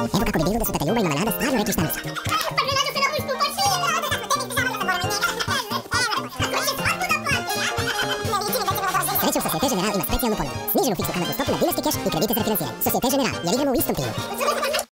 Evo kako bi bilo da su tata Ljuba i mama Nada stvarno rekli šta misle. Pa Renado se napušta u paršunje, Srećom, Societe Generale ima specijalnu ponudu. Sniženu fiksnu kamatnu stopu na dinarski keš i kredite za refinanciranje. Societe Generale, jer igramo u istom timu.